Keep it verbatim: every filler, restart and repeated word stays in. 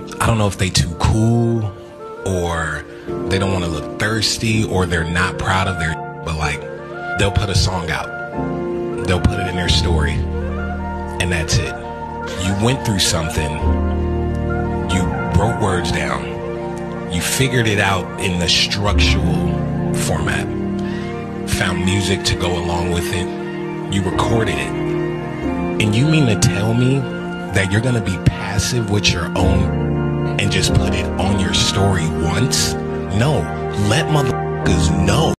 I don't know if they too cool or they don't want to look thirsty or they're not proud of their, but like they'll put a song out, they'll put it in their story, and that's it. You went through something, you wrote words down, you figured it out in the structural format, found music to go along with it, you recorded it, and you mean to tell me that you're gonna be passive with your own and just put it on your story once? No, let motherfuckers know.